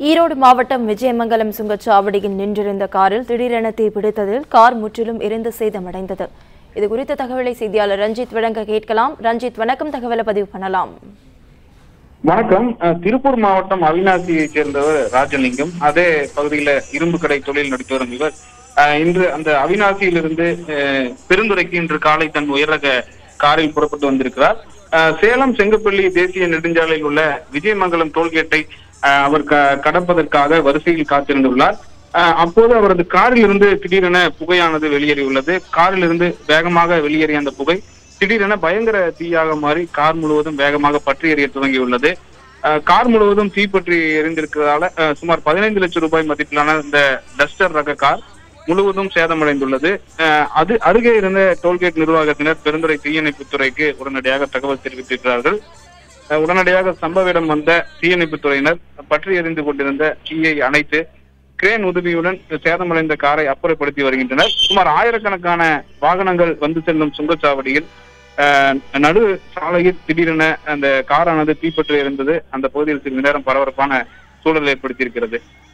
ஈரோடு மாவட்டம் விஜயமங்கலம் சுங்கச்சாவடியில் நின்றிருந்த காரில் திடீரென தீ பிடித்ததில் கார் முற்றிலும் எரிந்து சேதமடைந்தது. இது குறித்த தகவலை செய்தியாளர் ரஞ்சித் வழங்க கேட்கலாம். ரஞ்சித், வணக்கம். தகவலை பதிவு பண்ணலாம். வணக்கம். திருப்பூர் மாவட்டம் அவிநாசியைச் சேர்ந்தவர் ராஜலிங்கம். அதே பகுதியில இரும்பு கடை தொழில் நடத்தி வரும் இவர் இன்று அந்த அவிநாசியிலிருந்து பெருந்துறைக்கு இன்று காலை தன் உயரக காரில் புறப்பட்டு வந்திருக்கிறார். சேலம் செங்கப்பள்ளி தேசிய நெடுஞ்சாலையில் உள்ள விஜயமங்கலம் டோல்கேட்டை அவர் கடப்பதற்காக வரிசையில் காத்திருந்துள்ளார். அப்போது அவரது காரில் இருந்து திடீரென புகையானது வெளியேறியுள்ளது. காரில் இருந்து வேகமாக வெளியேறிய அந்த புகை திடீரென பயங்கர தீயாக மாறி கார் முழுவதும் வேகமாக பற்றி எறிய துவங்கியுள்ளது. கார் முழுவதும் தீப்பற்றி எரிந்திருக்கிறதால சுமார் 15 லட்சம் ரூபாய் மதிப்பிலான இந்த டஸ்டர் ரக கார் முழுவதும் சேதமடைந்துள்ளது. அது அருகே இருந்த டோல்கேட் நிர்வாகத்தினர் பெருந்துறை தீயணைப்புத்துறைக்கு உடனடியாக தகவல் தெரிவித்திருக்கிறார்கள். உடனடியாக சம்பவ இடம் வந்த தீயணைப்புத்துறையினர் பற்றி எறிந்து கொண்டிருந்த தீயை அணைத்து கிரேன் உதவியுடன் சேதமடைந்த காரை அப்புறப்படுத்தி வருகின்றனர். சுமார் ஆயிரக்கணக்கான வாகனங்கள் வந்து செல்லும் சுங்கச்சாவடியில் நடு சாலையில் திடீரென அந்த காரானது தீப்பற்றி எரிந்தது அந்த பகுதியில் சிறிது நேரம் பரபரப்பான சூழல் ஏற்படுத்தியிருக்கிறது.